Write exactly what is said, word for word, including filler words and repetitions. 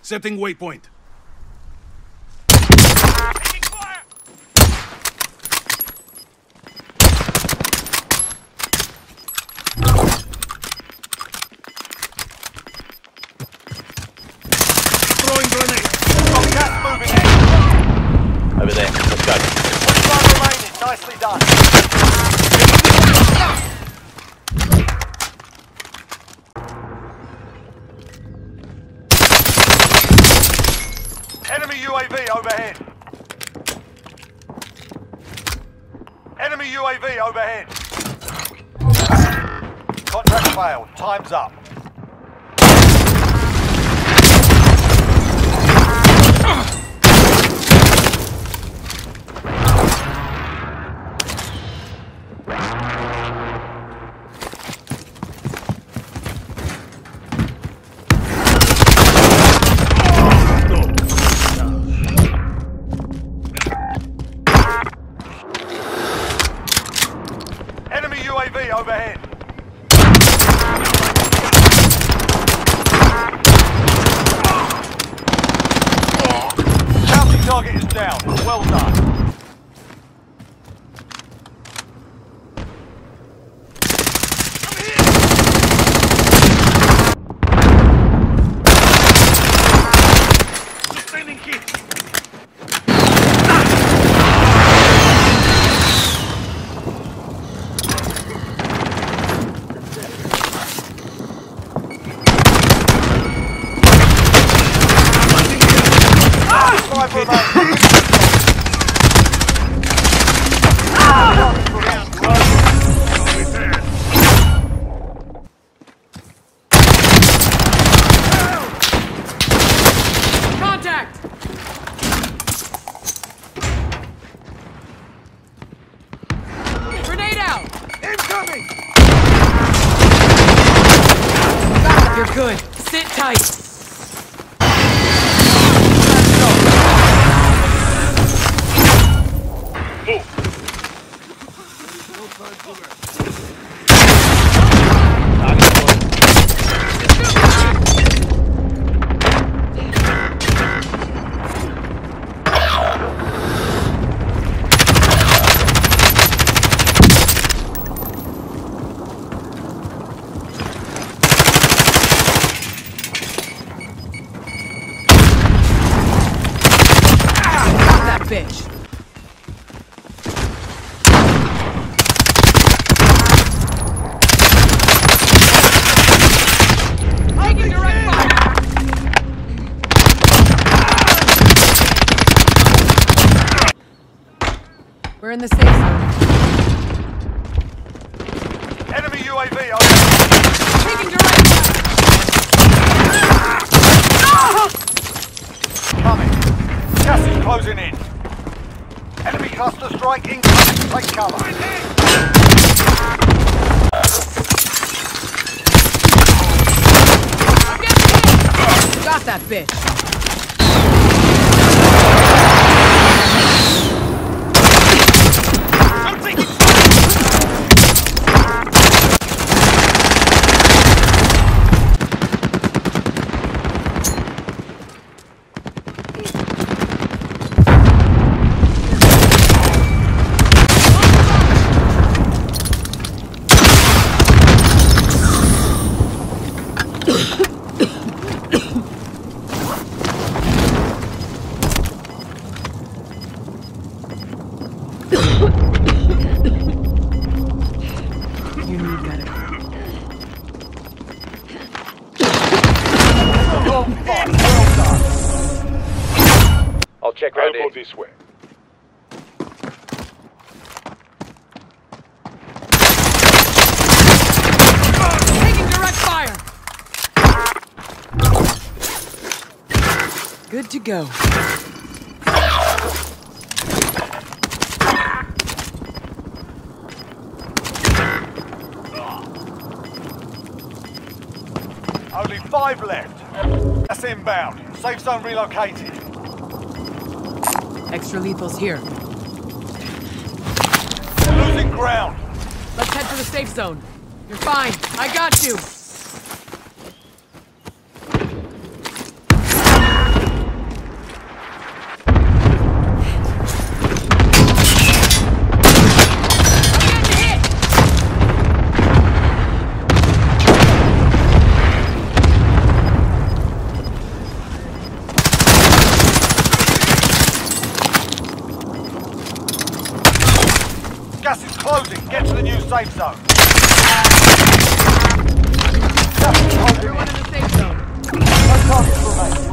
Setting waypoint. Throwing grenade. Got gas moving in. Over there. Let's go. twenty-five remaining. Nicely done. Enemy U A V overhead. Enemy U A V overhead. Contract failed. Time's up. Enemy U A V overhead. Bounty target is down. Well done. Sustaining hit. Five remaining. Contact! Grenade out! Incoming! You're good. Sit tight. Bitch. Taking direct fire. We're in the safe zone. Enemy U A V overhead. Taking direct fire. Coming. Gas is closing in. Enemy cluster strike incoming. Take cover. I'm getting hit. Got that bitch. I'm taking You knew better. Well done. I'll check round I'll here. go this way. Taking direct fire. Good to go. Only five left. That's inbound. Safe zone relocated. Extra lethal's here. Losing ground. Let's head for the safe zone. You're fine. I got you. Gas is closing. Get to the new safe zone. Gas is closing Everyone in. in the safe zone. No targets remain.